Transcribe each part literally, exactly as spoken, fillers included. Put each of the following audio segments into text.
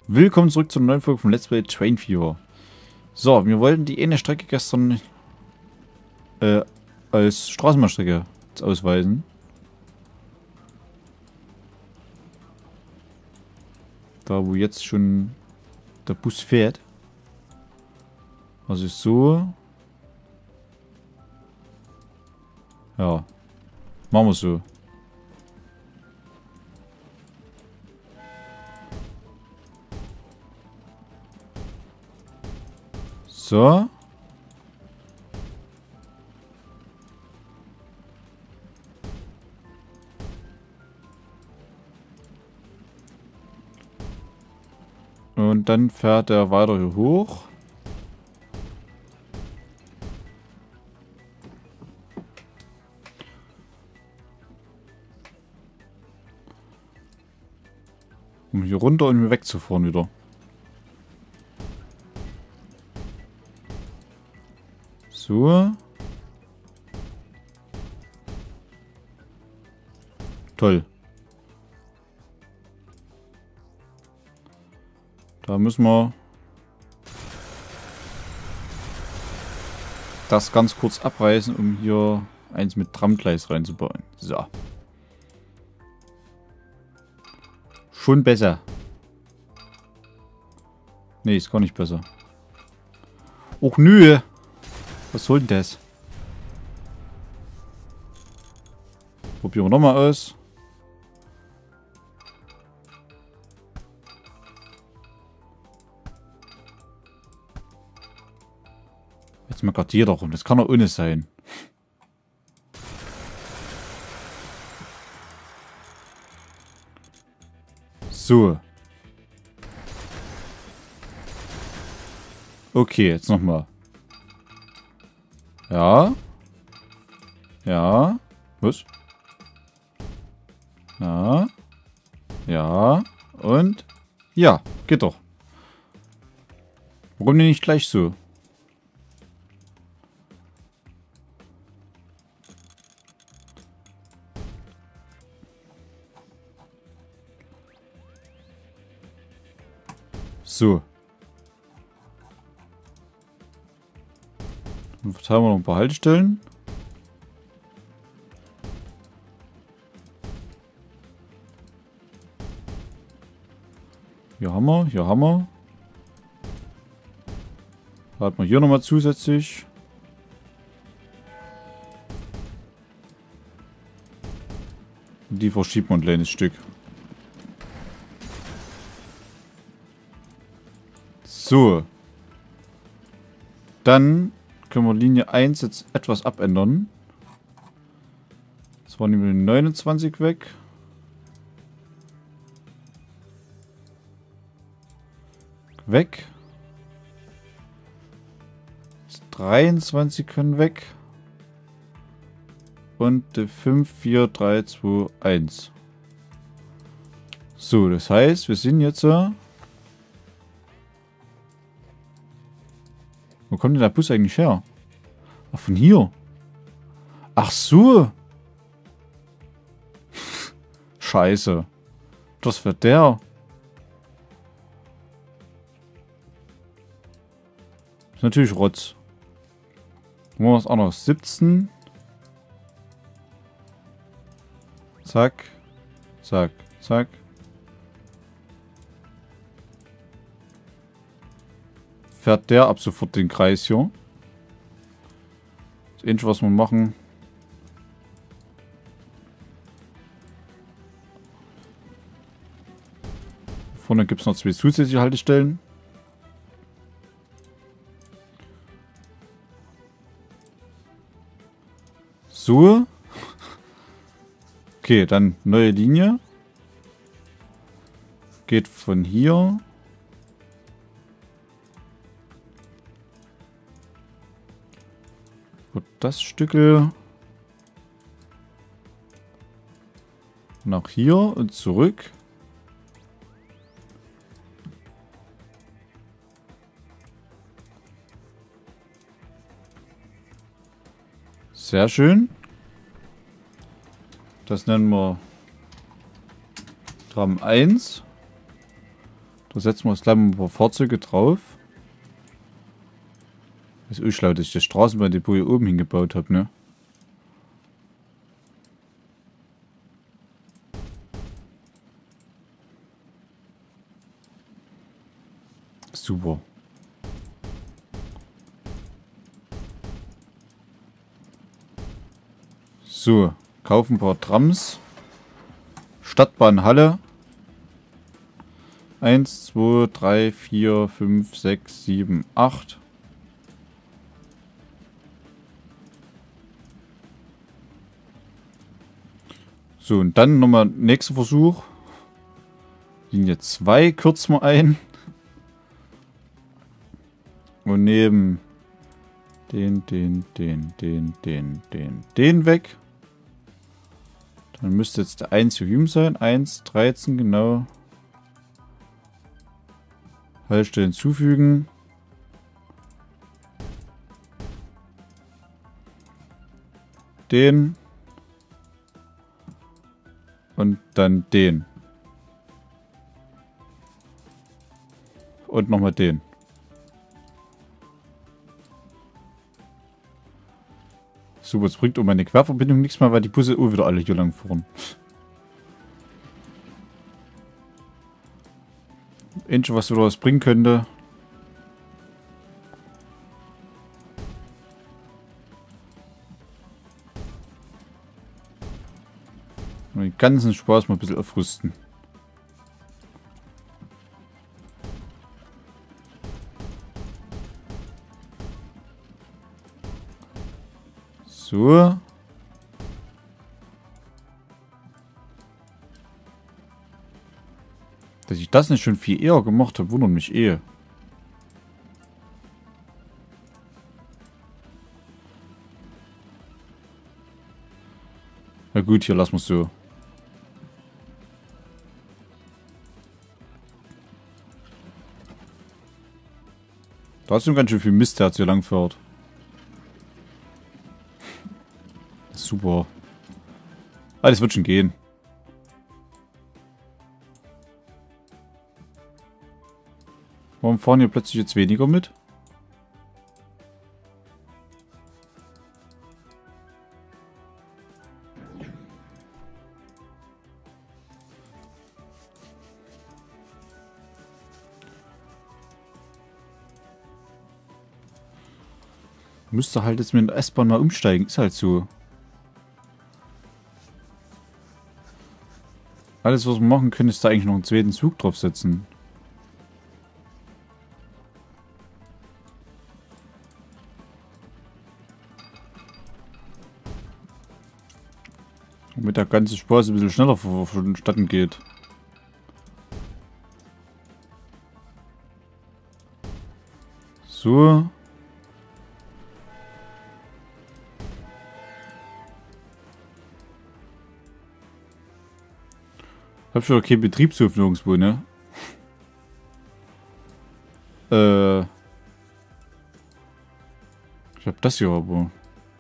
Willkommen zurück zur neuen Folge von Let's Play Train Fever. So, wir wollten die eine Strecke gestern äh, als Straßenbahnstrecke ausweisen. Da wo jetzt schon der Bus fährt. Also so. Ja. Machen wir so. So. Und dann fährt er weiter hier hoch. Um hier runter und mir wegzufahren wieder. So. Toll. Da müssen wir das ganz kurz abreißen, um hier eins mit Tramgleis reinzubauen. So. Schon besser. Nee, ist gar nicht besser. Och nö. Was soll denn das? Probieren wir nochmal aus. Jetzt mal gerade hier doch rum. Das kann doch ohne sein. So. Okay, jetzt nochmal. Ja. Ja. Was? Ja. Ja. Und? Ja, geht doch. Warum denn nicht gleich so? So. Dann verteilen wir noch ein paar Haltestellen. Hier haben wir, hier haben wir. Da hat man hier nochmal zusätzlich. Und die verschiebt man ein kleines Stück. So. Dann können wir Linie eins jetzt etwas abändern. Das war nämlich neunundzwanzig weg. Weg. Das dreiundzwanzig können weg. Und die fünf, vier, drei, zwei, eins. So, das heißt, wir sind jetzt... Äh, wo kommt denn der Bus eigentlich her? Ach, von hier. Ach so. Scheiße. Das wird der. Ist natürlich Rotz. Machen wir was anderes. siebzehn. Zack. Zack. Zack. Fährt der ab sofort den Kreis hier. Das Einzige, was wir machen. Vorne gibt es noch zwei zusätzliche Haltestellen. So. Okay, dann neue Linie. Geht von hier. Das Stückel nach hier und zurück. Sehr schön. Das nennen wir Tram eins. Da setzen wir jetzt gleich mal ein paar Fahrzeuge drauf. Das ist auch schlau, dass ich das Straßenbahndepot hier oben hingebaut habe, ne? Super. So, kaufen ein paar Trams. Stadtbahnhalle. eins, zwei, drei, vier, fünf, sechs, sieben, acht. So, und dann nochmal nächster Versuch. Linie zwei kürzen wir ein. Und nehmen den, den, den, den, den, den, den weg. Dann müsste jetzt der eins Hüm sein. eins, dreizehn, genau. Haltestelle hinzufügen. Den. Und dann den. Und nochmal den. Super, es bringt um meine Querverbindung nichts mehr, weil die Busse auch wieder alle hier lang fahren. Ähnlich, was wieder was bringen könnte. Und den ganzen Spaß mal ein bisschen aufrüsten. So. Dass ich das nicht schon viel eher gemacht habe, wundert mich eh. Na gut, hier lassen wir es so. Trotzdem ganz schön viel Mist, der jetzt hier lang fährt. Super. Ah, das wird schon gehen. Warum fahren hier plötzlich jetzt weniger mit? Müsste halt jetzt mit der S-Bahn mal umsteigen. Ist halt so. Alles, was wir machen können, ist da eigentlich noch einen zweiten Zug draufsetzen. Damit der ganze Spaß ein bisschen schneller vonstatten geht. So. Ich hab schon okay Betriebshof nirgendwo, ne? Äh. Ich hab das hier aber.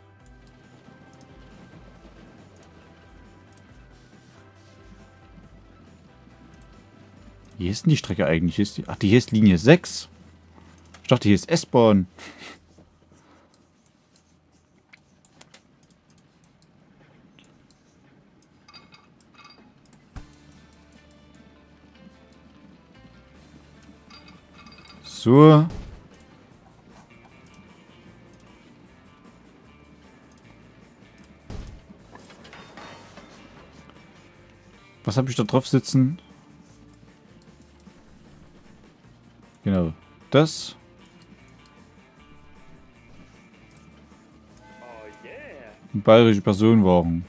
Wie ist denn die Strecke eigentlich? Hier ist die, ach, die hier ist Linie sechs. Ich dachte, hier ist S-Bahn. So. Was habe ich da drauf sitzen? Genau. Das. Ein bayerischer Personenwagen.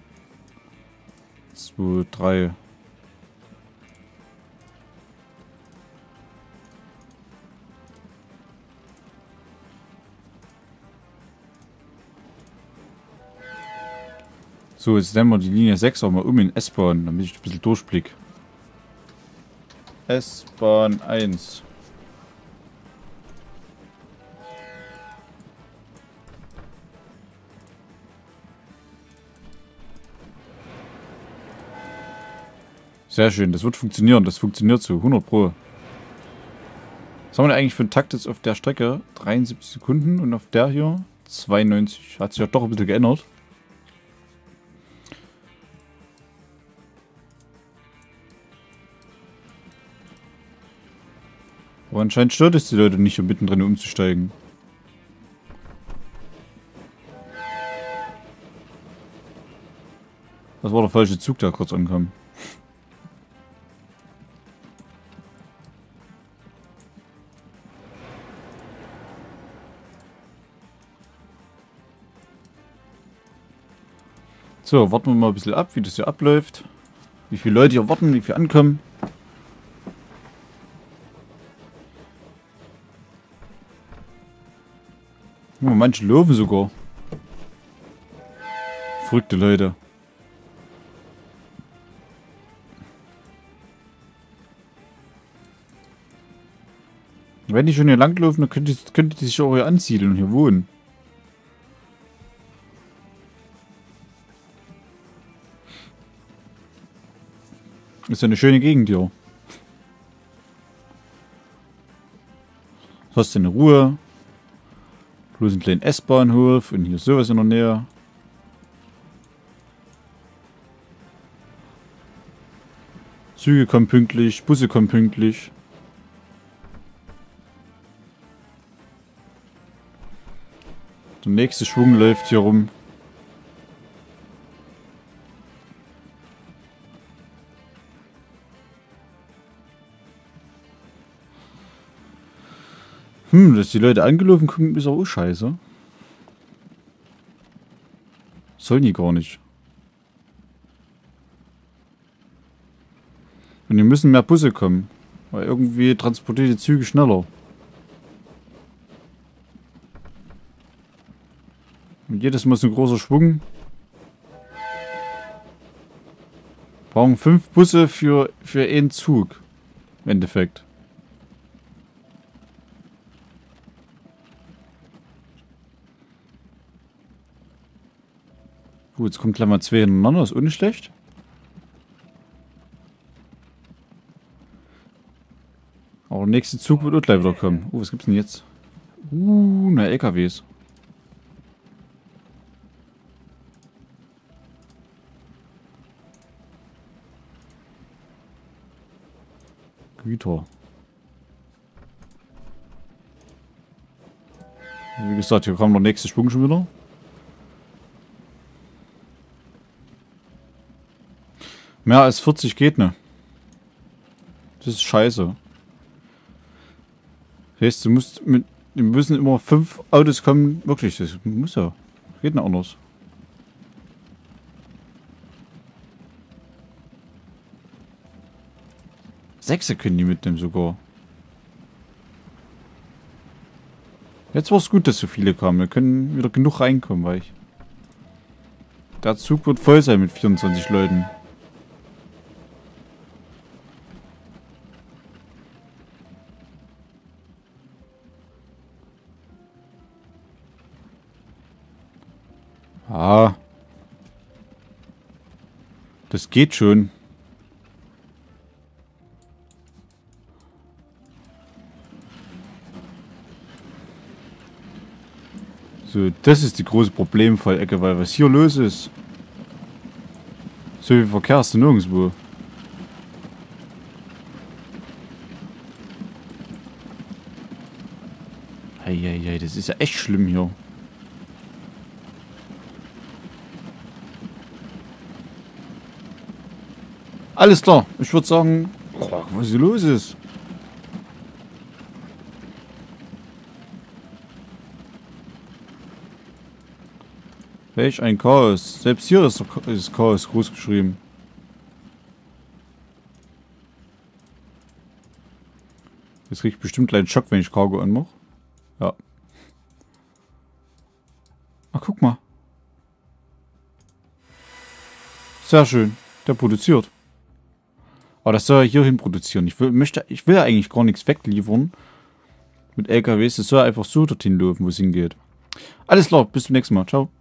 Zwei, drei. So, jetzt nehmen wir die Linie sechs auch mal um in S-Bahn, damit ich ein bisschen durchblick. S-Bahn eins. Sehr schön, das wird funktionieren. Das funktioniert so, hundert Pro. Was haben wir eigentlich für einen Takt jetzt auf der Strecke? dreiundsiebzig Sekunden und auf der hier zweiundneunzig. Hat sich ja doch ein bisschen geändert. Aber anscheinend stört es die Leute nicht, um mittendrin umzusteigen. Das war der falsche Zug, der kurz ankam. So, warten wir mal ein bisschen ab, wie das hier abläuft. Wie viele Leute hier warten, wie viele ankommen. Oh, manche laufen sogar. Verrückte Leute. Wenn die schon hier langlaufen, dann könnte, könnte die sich auch hier ansiedeln und hier wohnen. Ist ja eine schöne Gegend hier. Du hast deine Ruhe. Bloß einen kleinen S-Bahnhof und hier sowas in der Nähe. Züge kommen pünktlich, Busse kommen pünktlich. Der nächste Schwung läuft hier rum. Hm, dass die Leute angelaufen kommen, ist auch scheiße. Sollen die gar nicht. Und hier müssen mehr Busse kommen. Weil irgendwie transportiert die Züge schneller. Und jedes Mal so ein großer Schwung. Brauchen fünf Busse für, für einen Zug. Im Endeffekt. Gut, jetzt kommt gleich mal zwei hintereinander, ist auch nicht schlecht. Aber der nächste Zug wird auch gleich wieder kommen. Oh, was gibt's denn jetzt? Uh, na, L K Ws. Güter. Wie gesagt, hier kommt der nächste Schwung schon wieder. Mehr als vierzig geht ne. Das ist scheiße. Das heißt, du musst mit. Wir müssen immer fünf Autos kommen. Wirklich, das muss ja. Geht nicht anders. Sechse können die mitnehmen sogar. Jetzt war es gut, dass so viele kamen. Wir können wieder genug reinkommen, weil ich. Der Zug wird voll sein mit vierundzwanzig Leuten. Ah. Das geht schon. So, das ist die große Problemfallecke, weil was hier los ist. So viel Verkehr hast du nirgendwo. Eieiei, das ist ja echt schlimm hier. Alles klar, ich würde sagen, oh, was hier los ist. Welch ein Chaos. Selbst hier ist das Chaos groß geschrieben. Jetzt krieg ich bestimmt einen Schock, wenn ich Cargo anmache. Ja. Ach, guck mal. Sehr schön. Der produziert. Aber das soll er hierhin produzieren. Ich will, möchte, ich will ja eigentlich gar nichts wegliefern. Mit L K Ws. Das soll einfach so dorthin laufen, wo es hingeht. Alles klar. Bis zum nächsten Mal. Ciao.